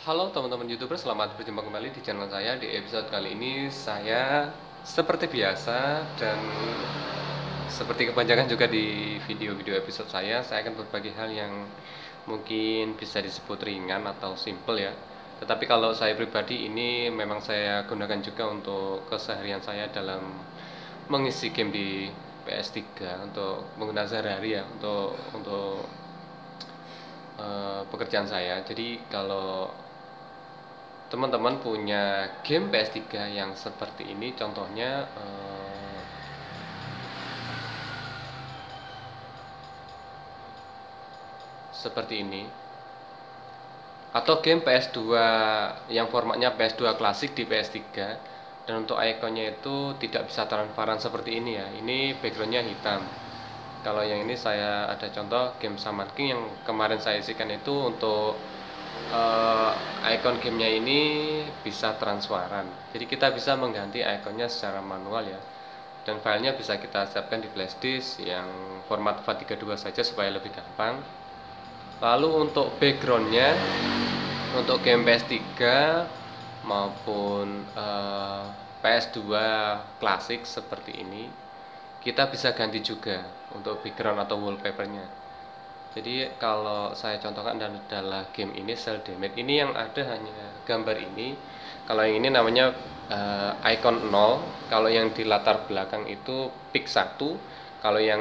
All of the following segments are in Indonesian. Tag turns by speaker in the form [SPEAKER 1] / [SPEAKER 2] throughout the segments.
[SPEAKER 1] Halo teman-teman YouTuber, selamat berjumpa kembali di channel saya. Di episode kali ini saya seperti biasa dan seperti kepanjangan juga di video-video episode saya akan berbagi hal yang mungkin bisa disebut ringan atau simple ya. Tetapi kalau saya pribadi ini memang saya gunakan juga untuk keseharian saya dalam mengisi game di PS3 untuk menggunakan sehari-hari ya untuk pekerjaan saya. Jadi kalau teman-teman punya game PS3 yang seperti ini, contohnya seperti ini, atau game PS2 yang formatnya PS2 klasik di PS3, dan untuk ikonnya itu tidak bisa transparan seperti ini ya. Ini backgroundnya hitam. Kalau yang ini saya ada contoh game Shaman King yang kemarin saya isikan itu untuk icon gamenya ini bisa transparan. Jadi kita bisa mengganti ikonnya secara manual ya. Dan filenya bisa kita siapkan di flash disk yang format FAT32 saja supaya lebih gampang. Lalu untuk backgroundnya, untuk game PS3 maupun PS2 klasik seperti ini, kita bisa ganti juga untuk background atau wallpapernya. Jadi kalau saya contohkan adalah game ini Cell Damage. Ini yang ada hanya gambar ini. Kalau yang ini namanya icon 0. Kalau yang di latar belakang itu pick 1. Kalau yang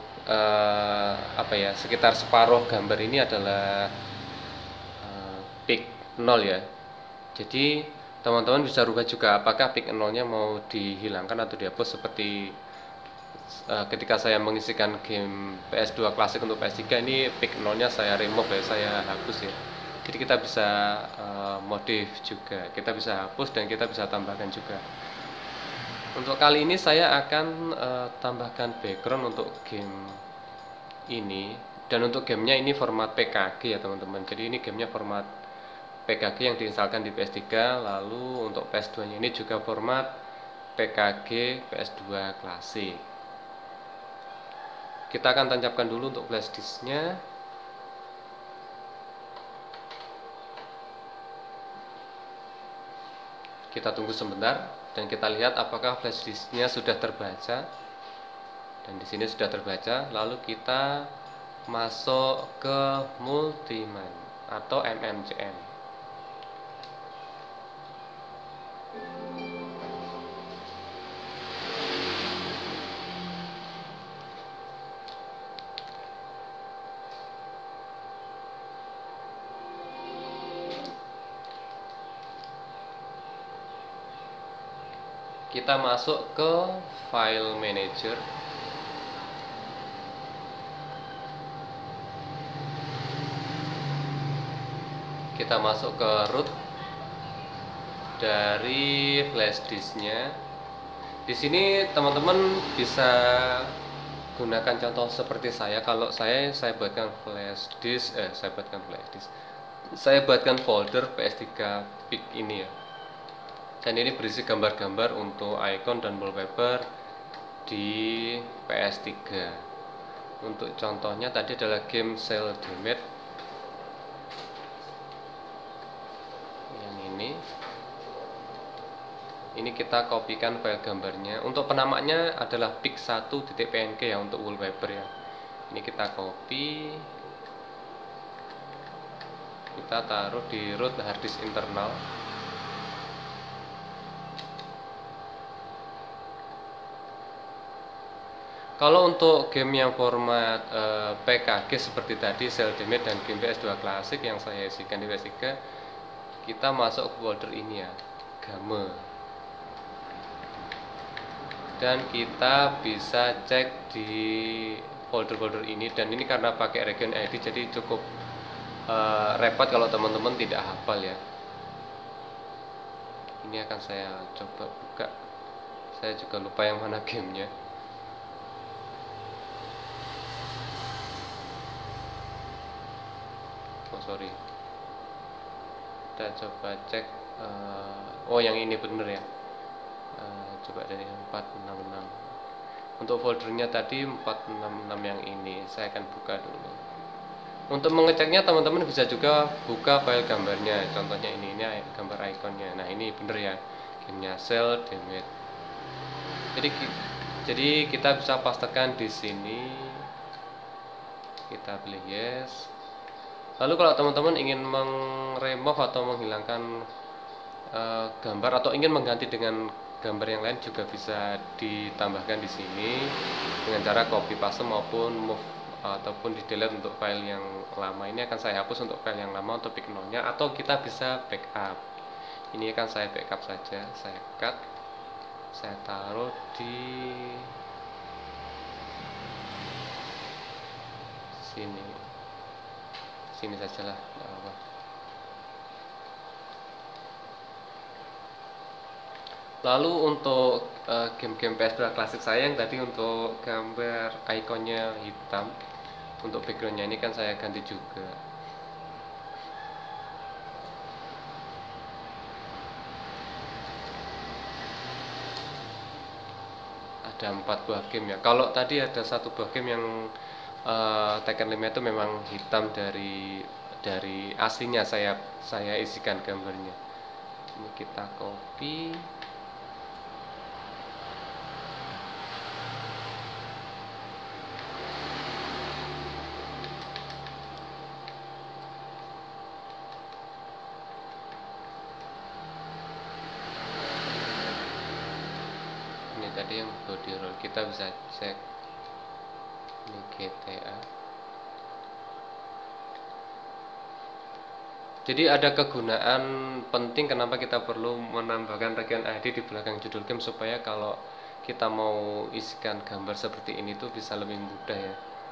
[SPEAKER 1] sekitar separuh gambar ini adalah pick 0 ya. Jadi teman-teman bisa rubah juga apakah pick 0-nya mau dihilangkan atau dihapus seperti ketika saya mengisikan game PS2 klasik untuk PS3 ini pick 0-nya saya remove ya, saya hapus ya. Jadi kita bisa modif juga, kita bisa hapus dan kita bisa tambahkan juga. Untuk kali ini saya akan tambahkan background untuk game ini, dan untuk gamenya ini format PKG ya teman-teman. Jadi ini gamenya format PKG yang diinstalkan di PS3. Lalu untuk PS2 nya ini juga format PKG PS2 klasik. Kita akan tancapkan dulu untuk flash disknya. Kita tunggu sebentar dan kita lihat apakah flash disknya sudah terbaca. Dan di sini sudah terbaca. Lalu kita masuk ke Multiman atau MMCM. Kita masuk ke File Manager. Kita masuk ke root dari flash disknya. Di sini teman-teman bisa gunakan contoh seperti saya. Kalau saya buatkan flash disk, saya buatkan folder PS3 pick ini ya. Dan ini berisi gambar-gambar untuk icon dan wallpaper di PS3. Untuk contohnya tadi adalah game Cell Damage yang ini kita kopikan file gambarnya. Untuk penamanya adalah pic1.png ya untuk wallpaper ya. Ini kita copy, kita taruh di root harddisk internal. Kalau untuk game yang format PKG seperti tadi Cell Damage dan game PS2 klasik yang saya isikan di PS3, kita masuk ke folder ini ya, game. Dan kita bisa cek di folder-folder ini, dan ini karena pakai region ID jadi cukup repot kalau teman-teman tidak hafal ya. Ini akan saya coba buka. Saya juga lupa yang mana gamenya. Sorry, kita coba cek. Oh yang ini bener ya. Coba dari 466. Untuk foldernya tadi 466 yang ini saya akan buka dulu. Untuk mengeceknya teman-teman bisa juga buka file gambarnya. Contohnya ini gambar ikonnya. Nah ini bener ya, gamenya cell damage. Jadi kita bisa pastekan di sini. Kita pilih yes. Lalu kalau teman-teman ingin remove atau menghilangkan gambar atau ingin mengganti dengan gambar yang lain juga bisa ditambahkan di sini dengan cara copy paste maupun move ataupun di delete untuk file yang lama. Ini akan saya hapus untuk file yang lama untuk pick nolnya, atau kita bisa backup. Ini akan saya backup saja, saya cut, saya taruh di sini sajalah, tidak apa-apa. Lalu untuk game-game PS2 klasik saya yang tadi untuk gambar ikonnya hitam, untuk backgroundnya ini kan saya ganti juga. Ada 4 buah game ya. Kalau tadi ada 1 buah game yang Tekken 5 itu memang hitam dari aslinya, saya isikan gambarnya. Ini kita copy. Ini tadi yang body roll, kita bisa cek. Ini GTA. Jadi ada kegunaan penting kenapa kita perlu menambahkan region ID di belakang judul game, supaya kalau kita mau isikan gambar seperti ini tuh bisa lebih mudah ya.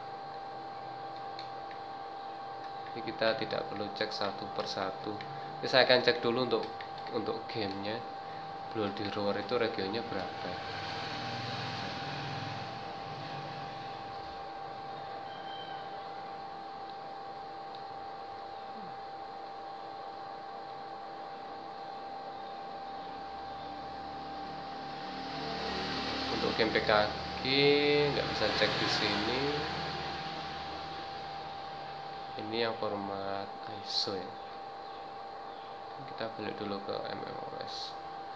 [SPEAKER 1] Jadi kita tidak perlu cek satu persatu. Jadi saya akan cek dulu untuk gamenya. Bloody Roar itu regionnya berapa? Untuk game PKG nggak bisa cek di sini. Ini yang format ISO ya. Kita balik dulu ke MMOS.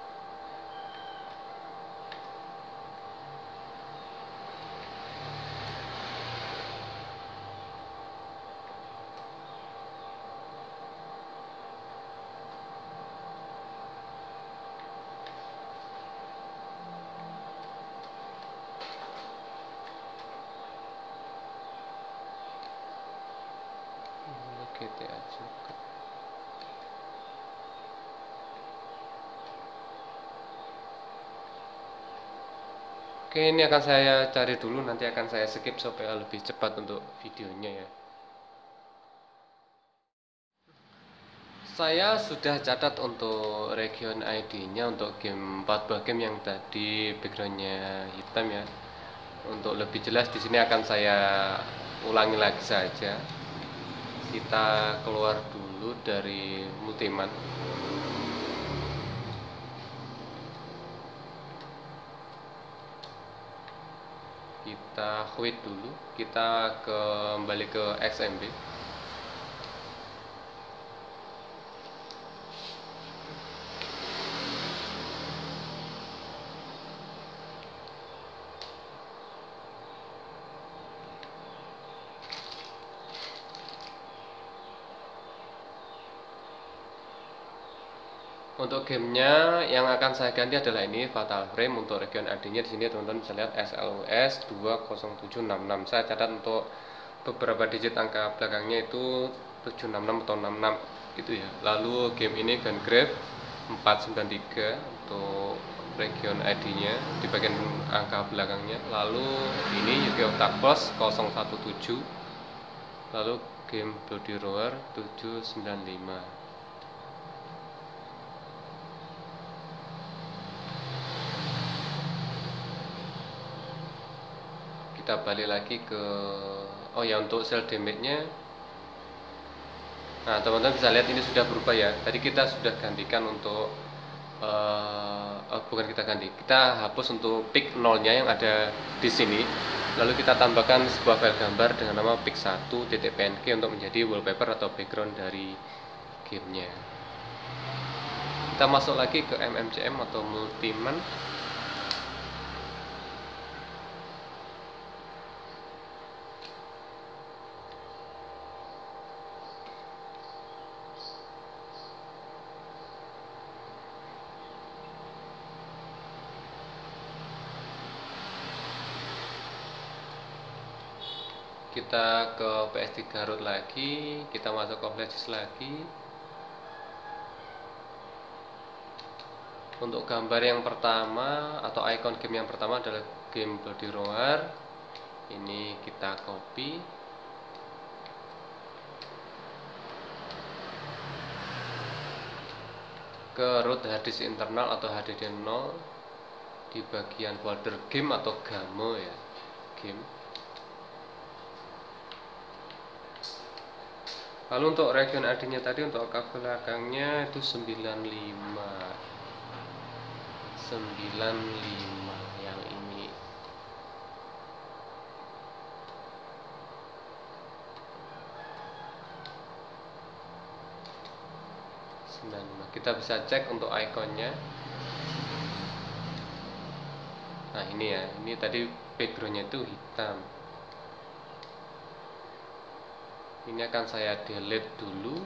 [SPEAKER 1] GTA juga. Oke, ini akan saya cari dulu, nanti akan saya skip supaya lebih cepat untuk videonya ya. Saya sudah catat untuk region ID-nya untuk game 4 buah game yang tadi backgroundnya hitam ya. Untuk lebih jelas di sini akan saya ulangi lagi saja. Kita keluar dulu dari Multiman. Kita quit dulu, kita kembali ke XMB. Untuk gamenya yang akan saya ganti adalah ini Fatal Frame. Untuk region ID-nya di sini teman-teman bisa lihat SLUS 20766. Saya catat untuk beberapa digit angka belakangnya itu 766 atau 66 itu ya. Lalu game ini Gungrave 493 untuk region ID-nya di bagian angka belakangnya. Lalu ini Yu-Gi-Oh! Dark Force 017. Lalu game Bloody Roar 795. Kita balik lagi ke untuk cell damage-nya. Nah, teman-teman bisa lihat ini sudah berubah ya. Tadi kita sudah gantikan untuk bukan kita ganti, kita hapus untuk pick nolnya yang ada di sini. Lalu kita tambahkan sebuah file gambar dengan nama pic1.png untuk menjadi wallpaper atau background dari gamenya. Kita masuk lagi ke MMCM atau Multiman. Kita ke PS3 root lagi, kita masuk ke flash lagi. Untuk gambar yang pertama atau icon game yang pertama adalah game Bloody Roar. Ini kita copy. Ke root harddisk internal atau HDD 0 di bagian folder game atau GAMO ya, game. Lalu untuk region ID-nya tadi untuk kabel belakangnya itu 95 yang ini. Kita bisa cek untuk ikonnya. Nah ini ya, ini tadi backgroundnya itu hitam. Ini akan saya delete dulu.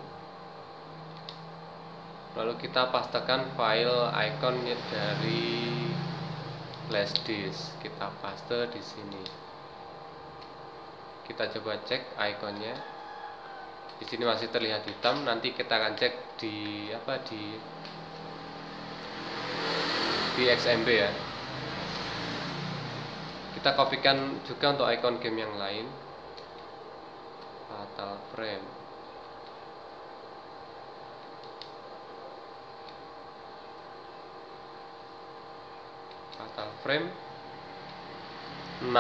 [SPEAKER 1] Lalu kita pastekan file ikonnya dari flash disk. Kita paste di sini. Kita coba cek ikonnya. Di sini masih terlihat hitam. Nanti kita akan cek di XMB ya. Kita kopikan juga untuk icon game yang lain. Fatal Frame. Fatal Frame 66.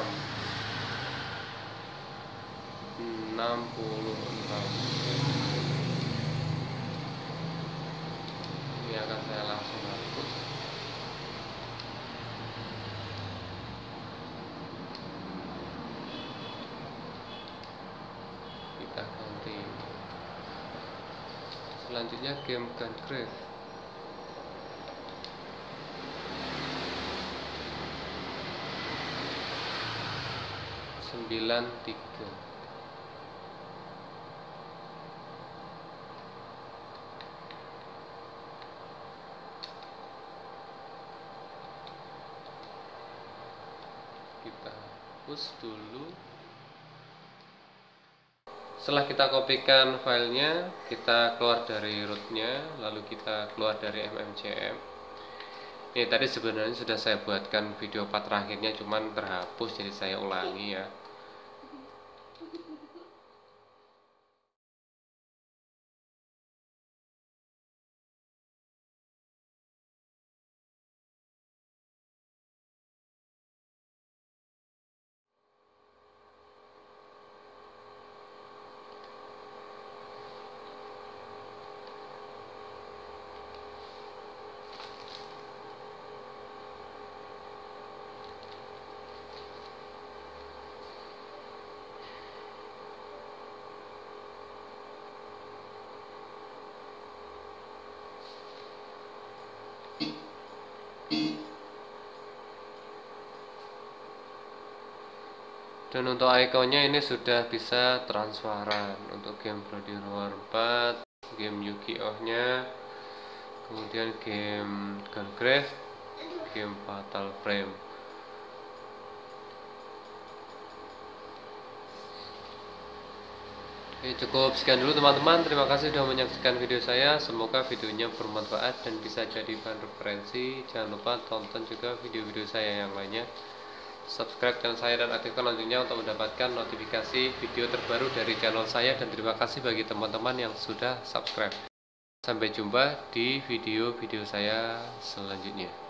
[SPEAKER 1] Ini akan saya langsung hapus. Kita ganti. Selanjutnya game Gungrave. Tiga. Kita hapus dulu. Setelah kita kopikan filenya, kita keluar dari rootnya, lalu kita keluar dari MMCM. Ini tadi sebenarnya sudah saya buatkan video part terakhirnya, cuman terhapus, jadi saya ulangi ya. Dan untuk ikonnya ini sudah bisa transparan untuk game Bloody Roar 4, game Yu-Gi-Oh nya, kemudian game Gungrave, game Fatal Frame. Oke, cukup sekian dulu teman-teman. Terima kasih sudah menyaksikan video saya. Semoga videonya bermanfaat dan bisa jadi bahan referensi. Jangan lupa tonton juga video-video saya yang lainnya. Subscribe channel saya dan aktifkan loncengnya untuk mendapatkan notifikasi video terbaru dari channel saya. Dan terima kasih bagi teman-teman yang sudah subscribe. Sampai jumpa di video-video saya selanjutnya.